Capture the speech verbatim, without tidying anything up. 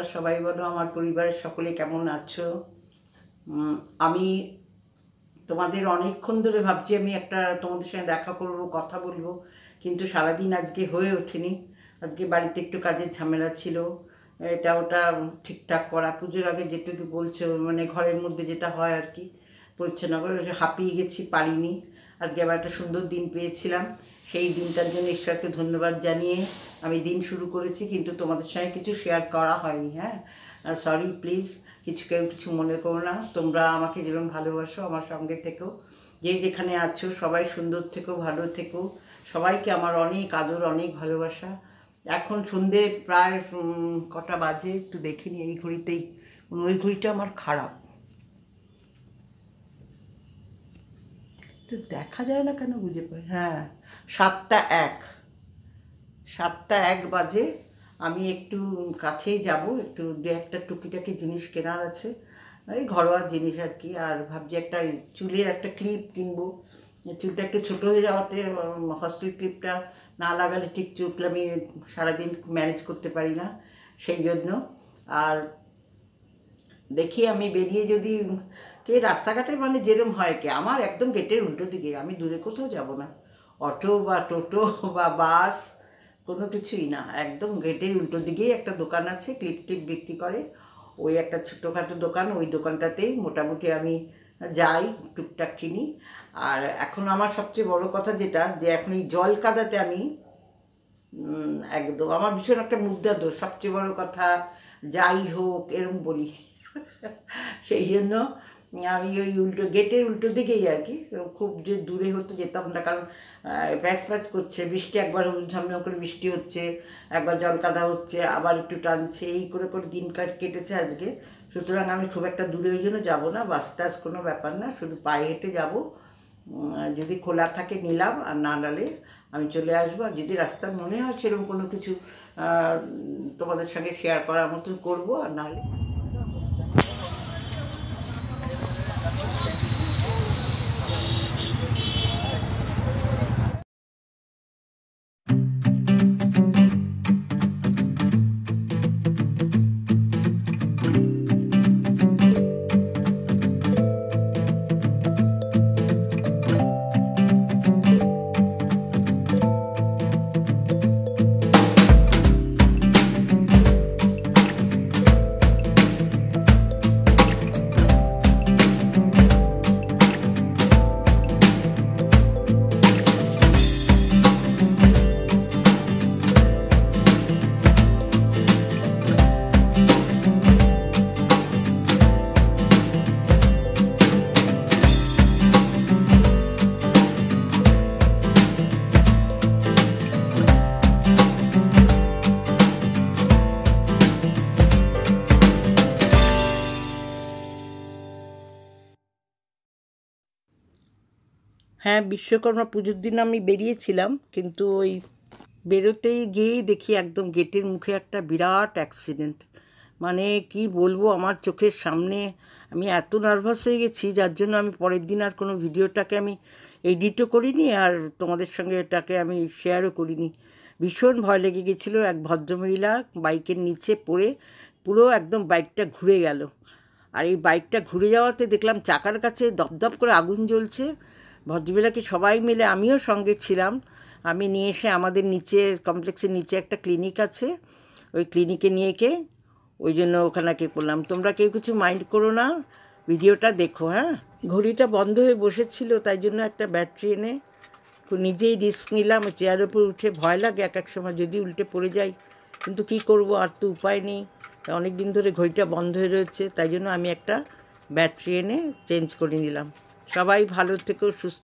সবাই বলো আমার পরিবারের সকলে কেমন আছো। আমি তোমাদের অনেকক্ষণ ধরে ভাবছি আমি একটা তোমাদের সঙ্গে দেখা করব, কথা বলবো, কিন্তু সারাদিন আজকে হয়ে ওঠেনি। আজকে বাড়িতে একটু কাজের ঝামেলা ছিল, এটা ওটা ঠিকঠাক করা, পুজোর আগে যেটুকু বলছে মানে ঘরের মধ্যে যেটা হয় আর কি পরিচ্ছন্ন করে, হাঁপিয়ে গেছি, পারিনি। আজকে আবার একটা সুন্দর দিন পেয়েছিলাম, সেই দিনটার জন্য ঈশ্বরকে ধন্যবাদ জানিয়ে আমি দিন শুরু করেছি, কিন্তু তোমাদের সঙ্গে কিছু শেয়ার করা হয়নি। হ্যাঁ, সরি, প্লিজ কিছু কেউ কিছু মনে করো না। তোমরা আমাকে যেরকম ভালোবাসো আমার সঙ্গে থেকেও, যে যেখানে আছো সবাই সুন্দর থেকো, ভালো থেকো, সবাইকে আমার অনেক আদর, অনেক ভালোবাসা। এখন সন্ধে প্রায় কটা বাজে একটু দেখিনি এই ঘড়িতেই, ওই ঘড়িটা আমার খারাপ, একটু দেখা যায় না কেন বুঝে পাই। হ্যাঁ, সাতটা এক সাতটা এক বাজে। আমি একটু কাছেই যাব, একটু দু একটা টুকিটাকি জিনিস কেনার আছে, এই ঘরোয়া জিনিস আর কি। আর ভাবছি একটা চুলের একটা ক্লিপ কিনবো, চুলটা একটু ছোটো হয়ে যাওয়াতে হস্টেল ক্লিপটা না লাগালে ঠিক চুল আমি সারাদিন ম্যানেজ করতে পারি না, সেই জন্য। আর দেখি আমি বেরিয়ে যদি কে রাস্তাঘাটে মানে যেরম হয় কি, আমার একদম গেটের উল্টো দিকে, আমি দূরে কোথাও যাব না, অটো বা টোটো বা বাস কোনো কিছুই না, একদম গেটের উল্টো দিকেই একটা দোকান আছে, ক্লিপ টিপ বিক্রি করে, ওই একটা ছোটোখাটো দোকান, ওই দোকানটাতেই মোটামুটি আমি যাই, টুকটাক কিনি। আর এখন আমার সবচেয়ে বড় কথা যেটা, যে এখন এই জল কাদাতে আমি একদম, আমার ভীষণ একটা মুদ্রা দোষ, সবচেয়ে বড় কথা, যাই হোক এরম বলি সেই জন্য আমি ওই উল্টো গেটের উল্টো দিকেই আর কি, খুব যে দূরে হতো যেতাম না, কারণ প্যাচ প্যাচ করছে, বৃষ্টি একবার ঝমঝম করে বৃষ্টি হচ্ছে, একবার জল কাদা হচ্ছে, আবার একটু টানছে, এই করে করে দিন কাট কেটেছে আজকে। সুতরাং আমি খুব একটা দূরে ওই জন্য যাবো না, বাস টাস কোনো ব্যাপার না, শুধু পায়ে হেঁটে যাব, যদি খোলা থাকে নিলাম, আর না নালে আমি চলে আসবো। আর যদি রাস্তার মনে হয় সেরকম কোনো কিছু তোমাদের সঙ্গে শেয়ার করার মতন করবো, আর নাহলে হ্যাঁ, বিশ্বকর্মা পুজোর দিন আমি বেরিয়েছিলাম, কিন্তু ওই বেরোতেই গিয়েই দেখি একদম গেটের মুখে একটা বিরাট অ্যাক্সিডেন্ট, মানে কি বলবো, আমার চোখের সামনে। আমি এত নার্ভাস হয়ে গেছি, যার জন্য আমি পরের দিন আর কোনো ভিডিওটাকে আমি এডিটও করিনি, আর তোমাদের সঙ্গে এটাকে আমি শেয়ারও করিনি। ভীষণ ভয় লেগে গেছিলো। এক ভদ্রমহিলা বাইকের নিচে পড়ে পুরো একদম বাইকটা ঘুরে গেল, আর এই বাইকটা ঘুরে যাওয়াতে দেখলাম চাকার কাছে দপদপ করে আগুন জ্বলছে। ভদ্রমহিলাকে সবাই মিলে, আমিও সঙ্গে ছিলাম, আমি নিয়ে এসে আমাদের নিচে কমপ্লেক্সের নিচে একটা ক্লিনিক আছে, ওই ক্লিনিকে নিয়ে কে ওই জন্য ওখানে কে করলাম। তোমরা কেউ কিছু মাইন্ড করো না, ভিডিওটা দেখো। হ্যাঁ, ঘড়িটা বন্ধ হয়ে বসেছিল, তাই জন্য একটা ব্যাটারি এনে নিজেই রিস্ক নিলাম। চেয়ারের উপর উঠে ভয় লাগে এক এক সময়, যদি উল্টে পড়ে যাই, কিন্তু কি করব, আর তো উপায় নেই। অনেক দিন ধরে ঘড়িটা বন্ধ হয়ে রয়েছে, তাই জন্য আমি একটা ব্যাটারি এনে চেঞ্জ করে নিলাম। সবাই ভালো থেকো, সুস্থ